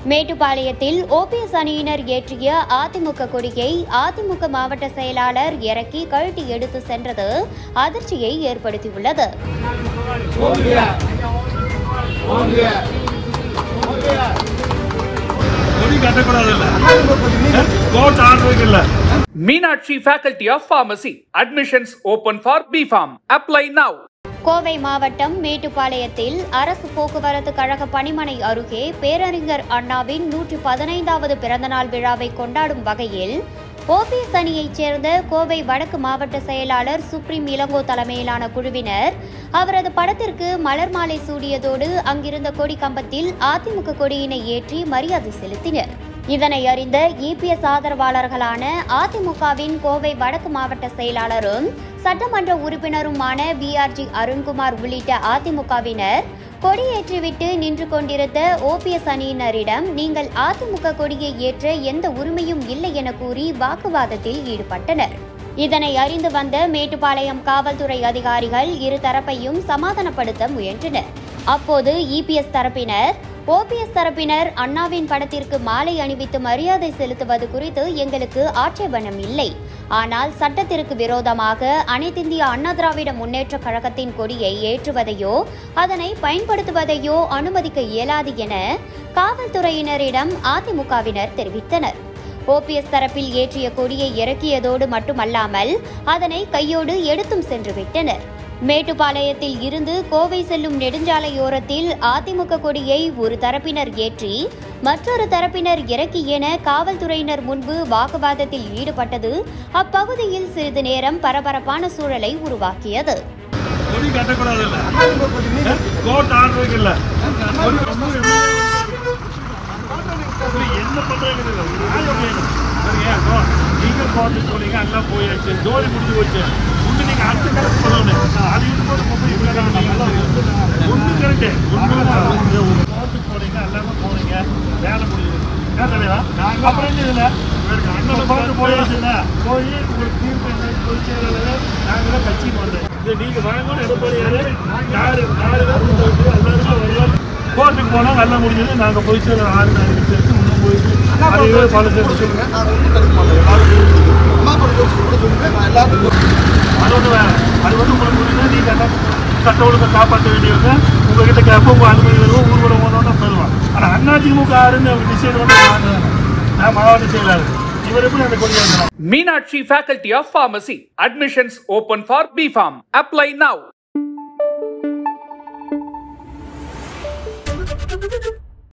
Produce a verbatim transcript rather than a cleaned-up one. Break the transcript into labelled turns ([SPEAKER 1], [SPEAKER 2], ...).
[SPEAKER 1] மேட்டுப்பாளையத்தில் ஓபிஎஸ் அணியினர் ஏற்றிய அதிமுக கொடியை அதிமுக மாவட்ட செயலாளர் இறக்கி கழட்டி எடுத்து சென்றது அதிர்ச்சியை ஏற்படுத்தியுள்ளது.
[SPEAKER 2] Meenakshi Faculty of Pharmacy. Admissions open for B Pharm. Apply now.
[SPEAKER 1] Kovai மாவட்டம் மேட்டுப்பாளையத்தில் அரசு போக்குவரத்து கழக பணிமனை அருகே பேரறிஞர் அண்ணாவின் நூற்றி பதினைந்தாவது பிறந்தநாள் விழாவை கொண்டாடும் வகையில் ஓபிஎஸ் அணியைச் சேர்ந்த கோவை வடக்கு மாவட்ட செயலாளர் சுப்ரீம் இளங்கோ தலைமையிலான குழுவினர் அவரது படத்திற்கு மலர் மாலை சூடியதோடு அங்கிருந்த கொடி கம்பத்தில் அதிமுக கொடியினை ஏற்றி மரியாதை செலுத்தினர். இதனை அறிந்த இபிஎஸ் ஆதரவாளர்களான அதிமுகவின் கோவை வடக்கு மாவட்ட செயலாளரும் சட்டமன்ற உறுப்பினருமான பிஆர்ஜி அருண்குமார் உள்ளிட்ட அதிமுகவினர் கொடியேற்றிவிட்டு நின்று கொண்டிருந்த ஓபிஎஸ் அணியினரிடம் நீங்கள் அதிமுக கொடியை ஏற்ற எந்த உரிமையும் இல்லை என கூறி வாக்குவாதத்தில் ஈடுபட்டனர். இதனை அறிந்து வந்த மேட்டுப்பாளையம் காவல்துறை அதிகாரிகள் இரு தரப்பையும் சமாதானப்படுத்த முயன்றனர். அப்போது இபிஎஸ் தரப்பினர் ஓபிஎஸ் தரப்பினர் அண்ணாவின் படத்திற்கு மாலை அணிவித்து மரியாதை செலுத்துவது குறித்து எங்களுக்கு ஆட்சேபணம் இல்லை. ஆனால் சட்டத்திற்கு விரோதமாக அனைத்திந்திய அண்ணா திராவிட முன்னேற்ற கழகத்தின் கொடியை ஏற்றுவதையோ அதனை பயன்படுத்துவதையோ அனுமதிக்க இயலாது என காவல்துறையினரிடம் அதிமுகவினர் தெரிவித்தனர். ஓபிஎஸ் தரப்பில் ஏற்றிய கொடியை இறக்கியதோடு மட்டுமல்லாமல் அதனை கையோடு எடுத்தும் சென்று விட்டனர். மேட்டுப்பாளையத்தில் இருந்து கோவை செல்லும் நெடுஞ்சாலையோரத்தில் அதிமுக கொடியை ஒரு தரப்பினர் ஏற்றி மற்றொரு தரப்பினர் இறக்கி என காவல்துறையினர் முன்பு வாக்குவாதத்தில் ஈடுபட்டது அப்பகுதியில் சிறிது நேரம் பரபரப்பான சூழலை உருவாக்கியது.
[SPEAKER 3] கோர்ட்டுக்கு போனா நல்லா முடிஞ்சது. நாங்க போய் சேர ஆறு நாளைக்கு சேர்த்து இன்னும் போயிட்டு பல சேர்த்து சொல்லுங்க. அது வந்து வேற அது வந்து உங்களுக்கு முடியுது. நீங்க எல்லாம் சட்ட ஒழுங்கை காப்பாற்ற வேண்டியவங்க உங்ககிட்ட கேட்போம். உங்க அனுமதி வருவோம். ஊர்வலம் போனோம்னா தருவான். ஆனா அதிமுக ஆறுன்னு அவங்க டிசைட் வந்து நான் மாவட்ட செயலாளர் இவர் எப்படி அந்த கொண்டு வந்தோம்.
[SPEAKER 2] Meenakshi Faculty of Pharmacy. Admissions open for B Pharm. Apply now.